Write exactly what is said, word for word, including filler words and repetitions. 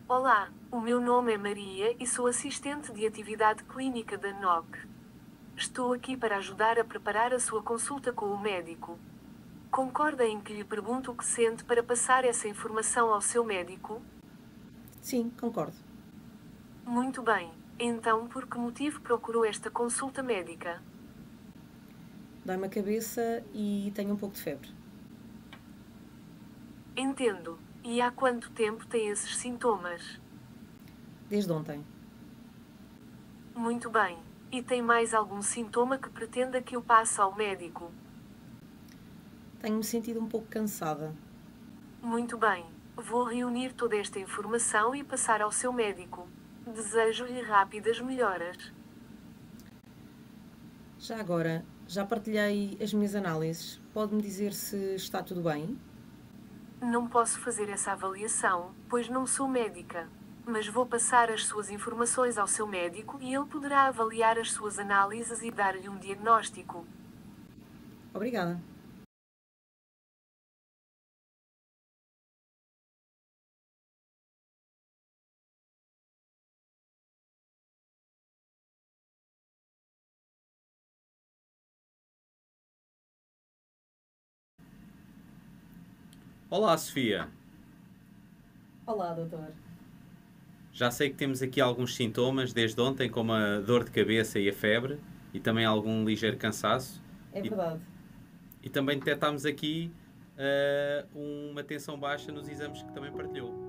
Olá, o meu nome é Maria e sou assistente de atividade clínica da knok. Estou aqui para ajudar a preparar a sua consulta com o médico. Concorda em que lhe pergunto o que sente para passar essa informação ao seu médico? Sim, concordo. Muito bem. Então, por que motivo procurou esta consulta médica? Dói-me a cabeça e tenho um pouco de febre. Entendo. E há quanto tempo tem esses sintomas? Desde ontem. Muito bem. E tem mais algum sintoma que pretenda que eu passe ao médico? Tenho-me sentido um pouco cansada. Muito bem. Vou reunir toda esta informação e passar ao seu médico. Desejo-lhe rápidas melhoras. Já agora, já partilhei as minhas análises. Pode-me dizer se está tudo bem? Não posso fazer essa avaliação, pois não sou médica. Mas vou passar as suas informações ao seu médico e ele poderá avaliar as suas análises e dar-lhe um diagnóstico. Obrigada. Olá, Sofia. Olá, doutor. Já sei que temos aqui alguns sintomas desde ontem, como a dor de cabeça e a febre, e também algum ligeiro cansaço. É E, verdade. e também detectámos aqui uh, uma tensão baixa nos exames que também partilhou.